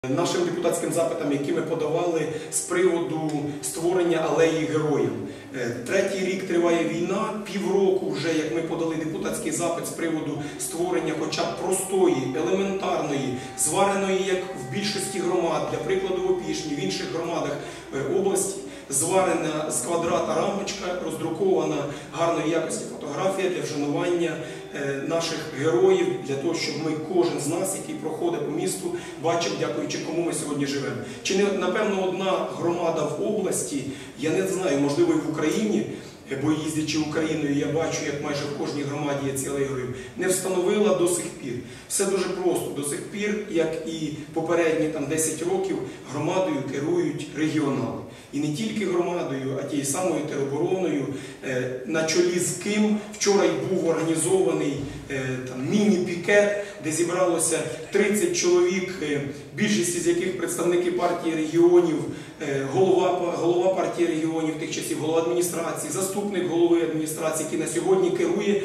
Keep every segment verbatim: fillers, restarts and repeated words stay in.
Нашим депутатським запитам, які ми подавали з приводу створення алеї героїв. Третій рік триває війна, півроку вже, як ми подали депутатський запит з приводу створення хоча б простої, елементарної, звареної, як в більшості громад, для прикладу в Опішні, в інших громадах області, зварена з квадрата рамочка, роздрукована гарної якості фотографія для вшанування наших героїв, для того, щоб ми, кожен з нас, який проходить по місту, бачив, дякуючи кому ми сьогодні живемо. Чи не, напевно, одна громада в області, я не знаю, можливо, і в Україні, бо їздячи Україною, я бачу, як майже в кожній громаді є ці алеї героїв, не встановила до сих пір. Все дуже просто. До сих пір, як і попередні там, десять років, громадою керують регіонали. І не тільки громадою, а тією самою теробороною, на чолі з ким вчора й був організований міні-пікет, де зібралося тридцять чоловік, більшість з яких представники партії регіонів, голова, голова партії регіонів тих часів, голова адміністрації, заступник голови адміністрації, який на сьогодні керує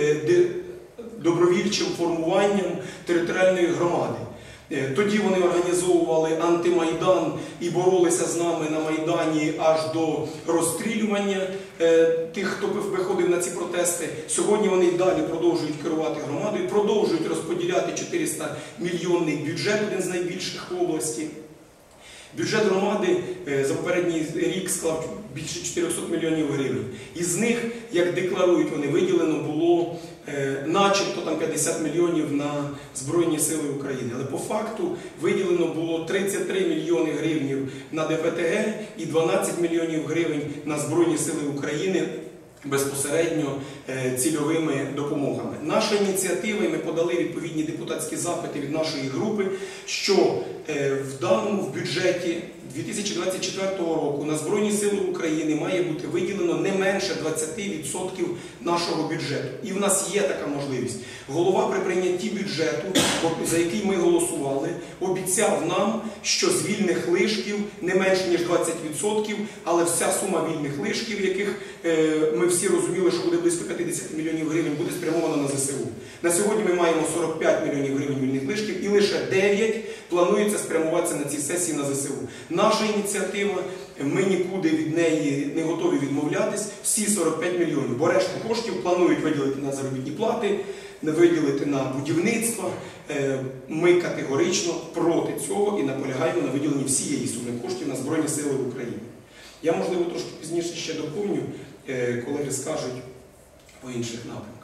добровільчим формуванням територіальної громади. Тоді вони організовували антимайдан і боролися з нами на Майдані аж до розстрілювання тих, хто виходив на ці протести. Сьогодні вони й далі продовжують керувати громадою, продовжують розподіляти чотириста мільйонний бюджет, один з найбільших в області. Бюджет громади за попередній рік склав більше чотирьохсот мільйонів гривень. Із них, як декларують вони, виділено було начебто там п'ятдесят мільйонів на Збройні Сили України. Але по факту виділено було тридцять три мільйони гривень на Де Пе Те Ге і дванадцять мільйонів гривень на Збройні Сили України безпосередньо цільовими допомогами. Наша ініціатива, і ми подали відповідні депутатські запити від нашої групи, що в даному в бюджеті дві тисячі двадцять четвертого року на Збройні Сили України має бути виділено не менше двадцяти відсотків нашого бюджету. І в нас є така можливість. Голова при прийнятті бюджету, за який ми голосували, обіцяв нам, що з вільних лишків не менше ніж двадцять відсотків, але вся сума вільних лишків, яких ми всі розуміли, що буде близько п'ятдесят мільйонів гривень, буде спрямована на Зе Се У. На сьогодні ми маємо сорок п'ять мільйонів гривень вільних лишків і лише дев'ять планується спрямуватися на ці сесії на Зе Се У. Наша ініціатива, ми нікуди від неї не готові відмовлятись, всі сорок п'ять мільйонів, бо решту коштів планують виділити на заробітні плати, виділити на будівництво. Ми категорично проти цього і наполягаємо на виділенні всієї суми коштів на Збройні Сили України. Я, можливо, трошки пізніше ще доповню, колеги скажуть по інших напрямках.